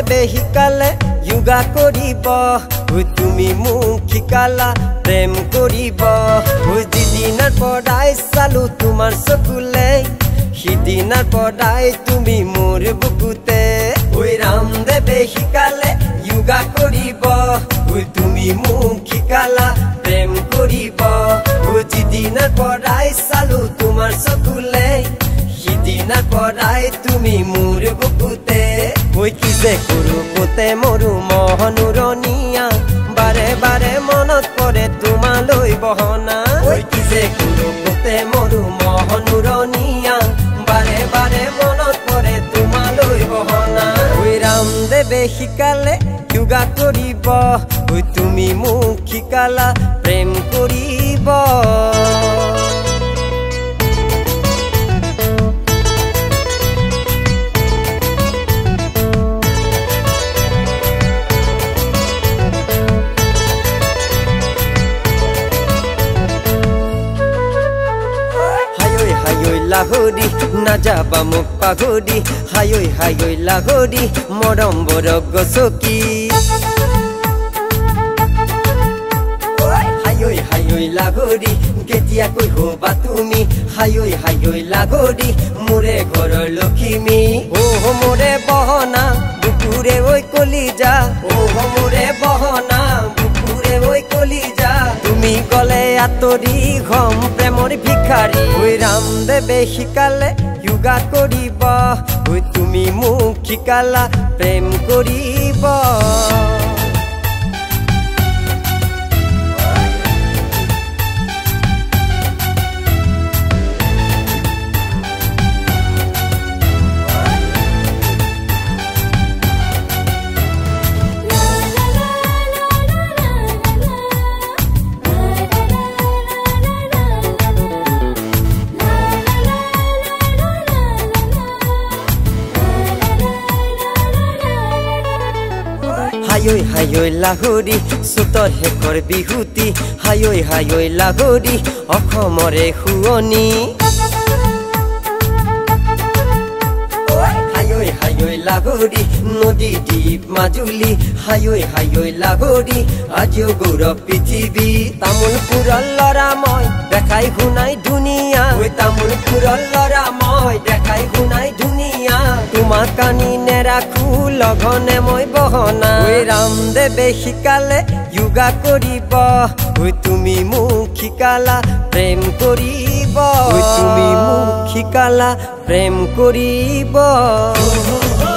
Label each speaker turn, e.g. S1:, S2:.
S1: ৰামদেৱে শিকালে যোগা কৰিব তুমি মোক শিকালা প্ৰেম কৰিব যিদিনাৰ পৰাই চালো তোমাৰ চকুলে সিদিনাৰ পৰাই তুমি মোৰ বুকুতে ৰামদেৱে শিকালে যোগা কৰিব তুমি মোক শিকালা প্ৰেম কৰিব যিদিনাৰ পৰাই চালো তোমাৰ চকুলে সিদিনাৰ পৰাই তুমি মোৰ বুকুতে কি যে কৰো কোতে মৰু মহনুৰণীয়া বাৰে বাৰে মনত পৰে তোমালৈ বহনা কি যে কৰো কোতে মৰু মহনুৰণীয়া বাৰে বাৰে মনত পৰে তোমালৈ বহনা ৰামদেৱে শিকালে যোগা কৰিব তুমি মোক শিকালা প্ৰেম কৰিব লাহৰি নাযাবা মোক পাহৰি হায়ৈ হায়ৈ লাহৰি মৰম বৰ গছকি হায়ৈ হায়ৈ লাহৰি কেতিয়াকৈ হবা তুমি হায়ৈ হায়ৈ লাহৰি মোৰে ঘৰৰ লখিমী মোৰে বহনা বুকুৰে ঐ কলিজা মোৰে বহনা বুকুৰে ঐ কলিজা তুমি গলে আঁতৰি হম প্ৰেমৰ ভিখাৰী ৰামদেৱে শিকালে যোগা কৰিব তুমি মোক শিকালা প্ৰেম কৰিব হায়ৈ হায়ৈ লাহৰি চুতৰ শেষৰ বিহুতি হায়ৈ হায়ৈ লাহৰি অসমৰে শুৱনি হায়ৈ হায়ৈ লাহৰি নদী দ্বীপ মাজুলী হায়ৈ হায়ৈ লাহৰি আজিও গৌৰৱ পৃথিৱী তামোলপুৰৰ ল'ৰা মই দেখাই শুনাই ধুনীয়া তামোলপুৰৰ ল'ৰা মই দেখাই শুনাই ধুনীয়া তোমাক কানি নেৰাখো লগনে মই বহনা ৰামদেৱে শিকালে যোগা কৰিব তুমি মোক শিকালা প্ৰেম কৰিব তুমি মোক শিকালা প্ৰেম কৰিব